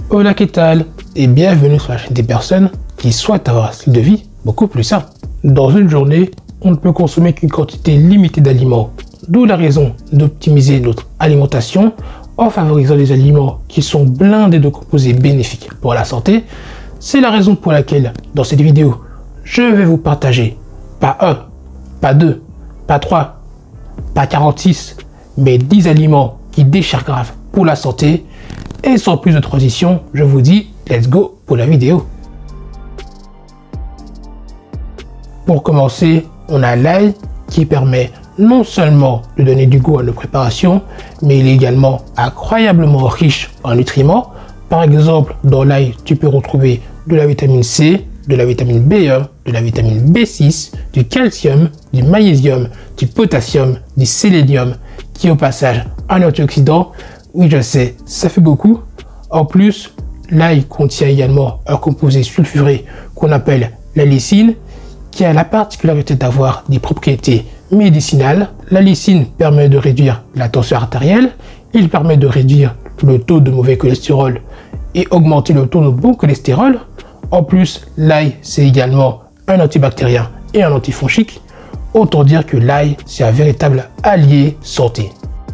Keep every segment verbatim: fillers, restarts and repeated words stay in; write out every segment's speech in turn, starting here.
Hola, qu'est-ce que et bienvenue sur la chaîne des personnes qui souhaitent avoir un style de vie beaucoup plus sain. Dans une journée, on ne peut consommer qu'une quantité limitée d'aliments, d'où la raison d'optimiser notre alimentation en favorisant les aliments qui sont blindés de composés bénéfiques pour la santé. C'est la raison pour laquelle, dans cette vidéo, je vais vous partager pas un, pas deux, pas trois, pas quarante-six, mais dix aliments qui déchirent grave pour la santé. Et sans plus de transition, je vous dis let's go pour la vidéo. Pour commencer, on a l'ail qui permet non seulement de donner du goût à nos préparations, mais il est également incroyablement riche en nutriments. Par exemple, dans l'ail, tu peux retrouver de la vitamine C, de la vitamine B un, de la vitamine B six, du calcium, du magnésium, du potassium, du sélénium, qui est au passage un antioxydant. Oui, je sais, ça fait beaucoup. En plus, l'ail contient également un composé sulfuré qu'on appelle la lysine, qui a la particularité d'avoir des propriétés médicinales. La lysine permet de réduire la tension artérielle, il permet de réduire le taux de mauvais cholestérol et augmenter le taux de bon cholestérol. En plus, l'ail, c'est également un antibactérien et un antifongique. Autant dire que l'ail, c'est un véritable allié santé.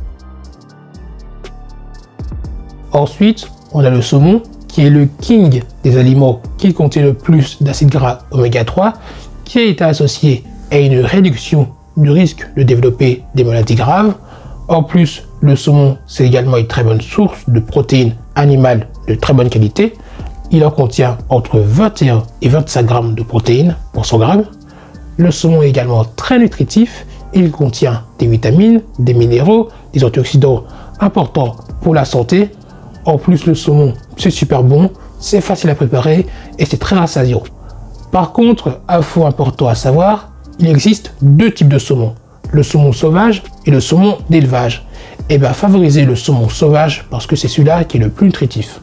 Ensuite, on a le saumon, qui est le king des aliments qui contient le plus d'acides gras oméga trois, qui a été associé à une réduction du risque de développer des maladies graves. En plus, le saumon, c'est également une très bonne source de protéines animales de très bonne qualité. Il en contient entre vingt et un et vingt-cinq grammes de protéines pour cent grammes. Le saumon est également très nutritif. Il contient des vitamines, des minéraux, des antioxydants importants pour la santé. En plus, le saumon, c'est super bon, c'est facile à préparer et c'est très rassasiant. Par contre, info important à savoir, il existe deux types de saumon, le saumon sauvage et le saumon d'élevage. Et bien, favorisez le saumon sauvage parce que c'est celui-là qui est le plus nutritif.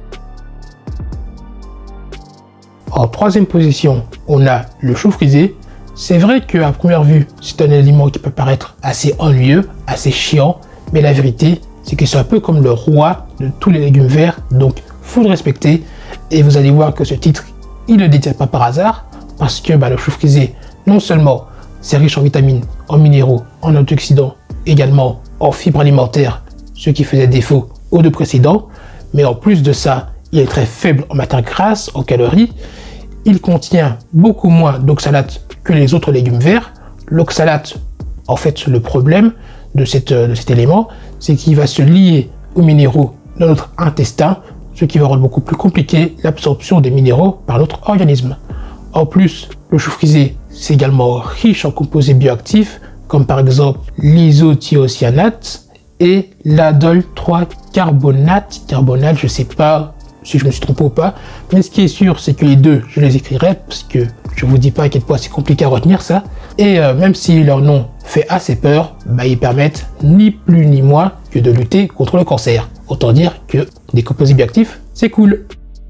En troisième position, on a le chou frisé. C'est vrai qu'à première vue, c'est un aliment qui peut paraître assez ennuyeux, assez chiant, mais la vérité, c'est que c'est un peu comme le roi de tous les légumes verts, donc faut le respecter. Et vous allez voir que ce titre, il ne le détient pas par hasard, parce que bah, le chou frisé, non seulement c'est riche en vitamines, en minéraux, en antioxydants, également en fibres alimentaires, ce qui faisait défaut aux deux précédents, mais en plus de ça, il est très faible en matière grasse, en calories. Il contient beaucoup moins d'oxalates que les autres légumes verts. L'oxalate, en fait, le problème de, cette, de cet élément, c'est qu'il va se lier aux minéraux dans notre intestin, ce qui va rendre beaucoup plus compliqué l'absorption des minéraux par notre organisme. En plus, le chou frisé, c'est également riche en composés bioactifs, comme par exemple l'isothiocyanate et l'aldol trois carbonate. Carbonate, je ne sais pas si je me suis trompé ou pas, mais ce qui est sûr, c'est que les deux, je les écrirai, parce que je vous dis pas à quel point c'est compliqué à retenir ça. Et euh, même si leur nom fait assez peur, bah, ils permettent ni plus ni moins que de lutter contre le cancer. Autant dire que des composés bioactifs, c'est cool.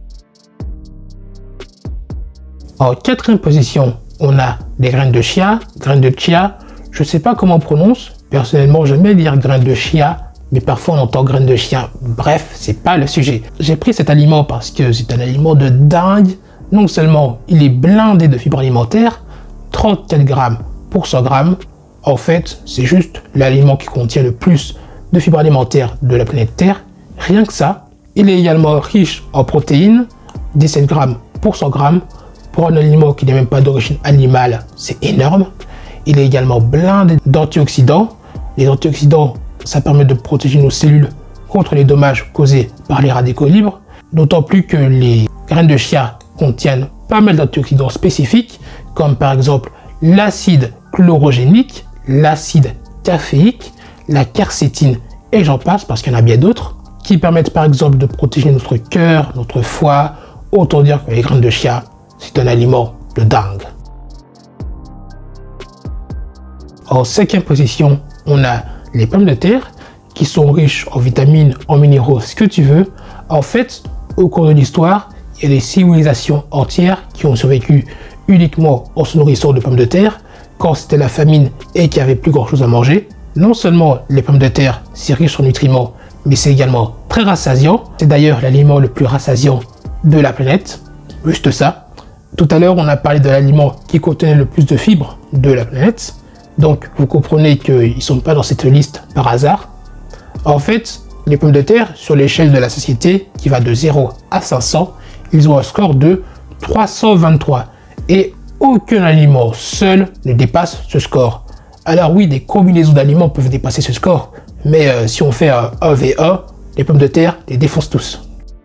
En quatrième position, on a des graines de chia, graines de chia. Je sais pas comment on prononce. Personnellement, j'aime bien dire graines de chia, mais parfois on entend graines de chia. Bref, c'est pas le sujet. J'ai pris cet aliment parce que c'est un aliment de dingue. Non seulement il est blindé de fibres alimentaires, trente-quatre grammes pour cent grammes. En fait, c'est juste l'aliment qui contient le plus de fibres alimentaires de la planète Terre. Rien que ça. Il est également riche en protéines, dix-sept grammes pour cent grammes. Pour un aliment qui n'est même pas d'origine animale, c'est énorme. Il est également blindé d'antioxydants. Les antioxydants, ça permet de protéger nos cellules contre les dommages causés par les radicaux libres. D'autant plus que les graines de chia contiennent pas mal d'antioxydants spécifiques, comme par exemple l'acide chlorogénique, l'acide caféique, la quercétine et j'en passe parce qu'il y en a bien d'autres, qui permettent par exemple de protéger notre cœur, notre foie. Autant dire que les graines de chia, c'est un aliment de dingue. En cinquième position, on a les pommes de terre qui sont riches en vitamines, en minéraux, ce que tu veux. En fait, au cours de l'histoire, il y a des civilisations entières qui ont survécu uniquement en se nourrissant de pommes de terre quand c'était la famine et qu'il n'y avait plus grand chose à manger. Non seulement les pommes de terre, c'est riche en nutriments, mais c'est également très rassasiant. C'est d'ailleurs l'aliment le plus rassasiant de la planète, juste ça. Tout à l'heure, on a parlé de l'aliment qui contenait le plus de fibres de la planète. Donc, vous comprenez qu'ils ne sont pas dans cette liste par hasard. En fait, les pommes de terre, sur l'échelle de la société, qui va de zéro à cinq cents, ils ont un score de trois cent vingt-trois. Et aucun aliment seul ne dépasse ce score. Alors oui, des combinaisons d'aliments peuvent dépasser ce score, mais euh, si on fait un un v un, les pommes de terre les défoncent tous.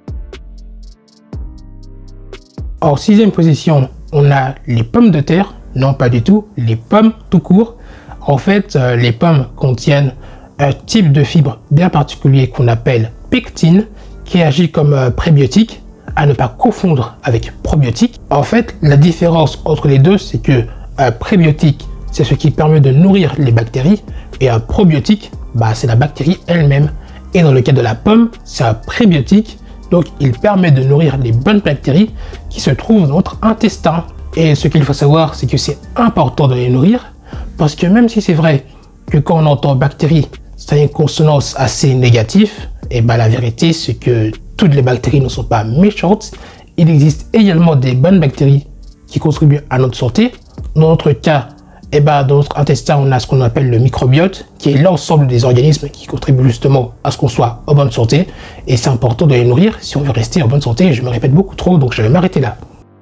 En sixième position, on a les pommes de terre. Non, pas du tout, les pommes tout court. En fait, euh, les pommes contiennent un type de fibre bien particulier qu'on appelle pectine, qui agit comme euh, prébiotique, à ne pas confondre avec probiotique. En fait, la différence entre les deux, c'est que un prébiotique, c'est ce qui permet de nourrir les bactéries, et un probiotique, bah, c'est la bactérie elle-même. Et dans le cas de la pomme, c'est un prébiotique, donc il permet de nourrir les bonnes bactéries qui se trouvent dans notre intestin. Et ce qu'il faut savoir, c'est que c'est important de les nourrir, parce que même si c'est vrai que quand on entend bactéries, ça a une consonance assez négative, et bah la vérité, c'est que toutes les bactéries ne sont pas méchantes. Il existe également des bonnes bactéries qui contribuent à notre santé. Dans notre cas, et bah dans notre intestin, on a ce qu'on appelle le microbiote, qui est l'ensemble des organismes qui contribuent justement à ce qu'on soit en bonne santé. Et c'est important de les nourrir si on veut rester en bonne santé. Je me répète beaucoup trop, donc je vais m'arrêter là.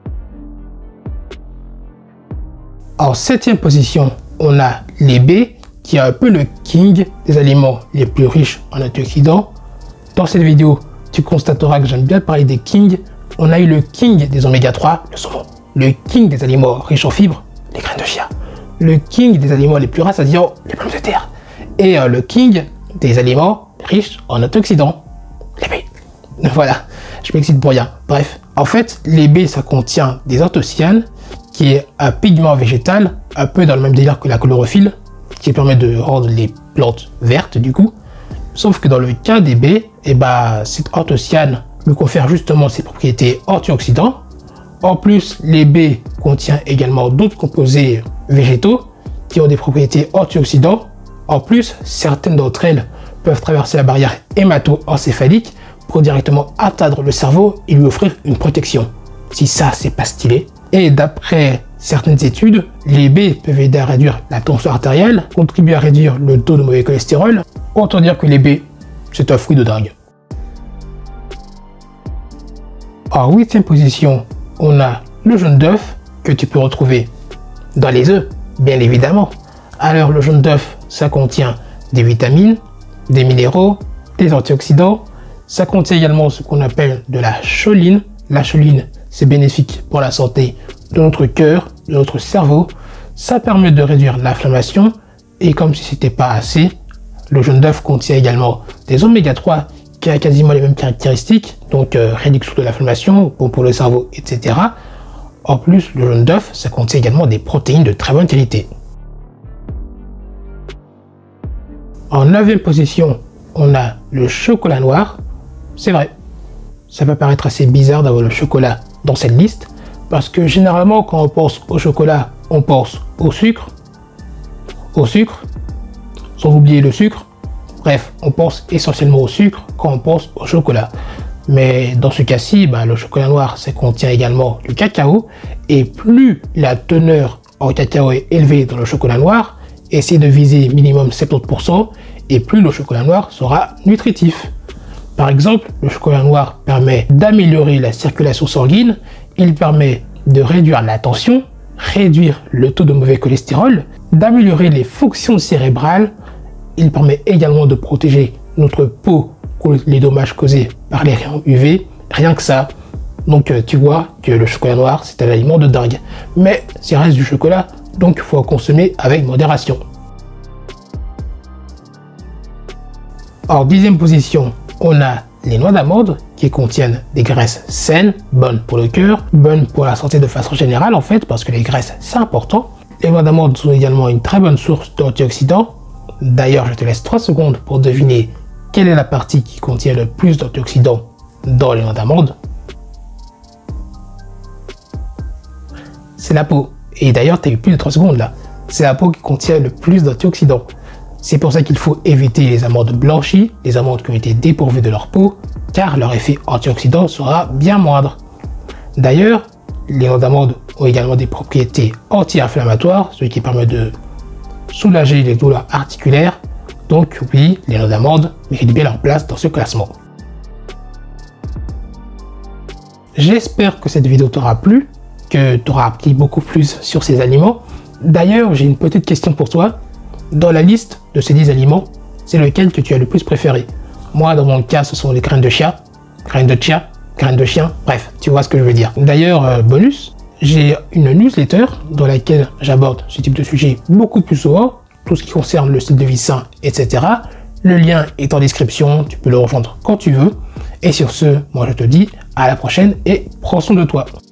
En septième position, on a les baies, qui est un peu le king des aliments les plus riches en antioxydants. Dans cette vidéo, tu constateras que j'aime bien parler des kings. On a eu le king des oméga trois, le saumon. Le king des aliments riches en fibres, les graines de chia. Le king des aliments les plus rassasiants, les pommes de terre. Et euh, le king des aliments riches en antioxydants, les baies. Voilà, je m'excite pour rien. Bref, en fait, les baies, ça contient des anthocyanes, qui est un pigment végétal, un peu dans le même délire que la chlorophylle, qui permet de rendre les plantes vertes du coup. Sauf que dans le cas des baies, et bah, cet anthocyane lui confère justement ses propriétés antioxydants. En plus, les baies contiennent également d'autres composés végétaux qui ont des propriétés antioxydants. En plus, certaines d'entre elles peuvent traverser la barrière hémato-encéphalique pour directement atteindre le cerveau et lui offrir une protection. Si ça, c'est pas stylé. Et d'après certaines études, les baies peuvent aider à réduire la tension artérielle, contribuer à réduire le taux de mauvais cholestérol. Autant dire que les baies, c'est un fruit de dingue. En huitième position, on a le jaune d'œuf que tu peux retrouver dans les œufs, bien évidemment. Alors le jaune d'œuf, ça contient des vitamines, des minéraux, des antioxydants. Ça contient également ce qu'on appelle de la choline. La choline, c'est bénéfique pour la santé de notre cœur, de notre cerveau. Ça permet de réduire l'inflammation. Et comme si c'était pas assez, le jaune d'œuf contient également des oméga trois qui a quasiment les mêmes caractéristiques. Donc euh, réduction de l'inflammation, bon pour le cerveau, et cetera. En plus, le jaune d'œuf, ça contient également des protéines de très bonne qualité. En neuvième position, on a le chocolat noir. C'est vrai, ça peut paraître assez bizarre d'avoir le chocolat dans cette liste, parce que généralement, quand on pense au chocolat, on pense au sucre, au sucre, sans oublier le sucre. Bref, on pense essentiellement au sucre quand on pense au chocolat. Mais dans ce cas-ci, bah, le chocolat noir, ça contient également du cacao. Et plus la teneur en cacao est élevée dans le chocolat noir, essayez de viser minimum soixante-dix pour cent, et plus le chocolat noir sera nutritif. Par exemple, le chocolat noir permet d'améliorer la circulation sanguine, il permet de réduire la tension, réduire le taux de mauvais cholestérol, d'améliorer les fonctions cérébrales, il permet également de protéger notre peau contre les dommages causés par les rayons U V, rien que ça. Donc tu vois que le chocolat noir, c'est un aliment de dingue. Mais ça reste du chocolat, donc il faut en consommer avec modération. En dixième position, on a les noix d'amande qui contiennent des graisses saines, bonnes pour le cœur, bonnes pour la santé de façon générale en fait, parce que les graisses c'est important. Les noix d'amande sont également une très bonne source d'antioxydants. D'ailleurs, je te laisse trois secondes pour deviner quelle est la partie qui contient le plus d'antioxydants dans les noix d'amande. C'est la peau. Et d'ailleurs, tu as eu plus de trois secondes là. C'est la peau qui contient le plus d'antioxydants. C'est pour ça qu'il faut éviter les amandes blanchies, les amandes qui ont été dépourvues de leur peau, car leur effet antioxydant sera bien moindre. D'ailleurs, les noix d'amandes ont également des propriétés anti-inflammatoires, ce qui permet de soulager les douleurs articulaires. Donc oui, les noix d'amandes méritent bien leur place dans ce classement. J'espère que cette vidéo t'aura plu, que tu auras appris beaucoup plus sur ces aliments. D'ailleurs, j'ai une petite question pour toi. Dans la liste de ces dix aliments, c'est lequel que tu as le plus préféré? Moi, dans mon cas, ce sont les graines de chia, graines de chia, graines de chien, bref, tu vois ce que je veux dire. D'ailleurs, euh, bonus, j'ai une newsletter dans laquelle j'aborde ce type de sujet beaucoup plus souvent, tout ce qui concerne le style de vie sain, et cetera. Le lien est en description, tu peux le rejoindre quand tu veux. Et sur ce, moi je te dis à la prochaine et prends soin de toi.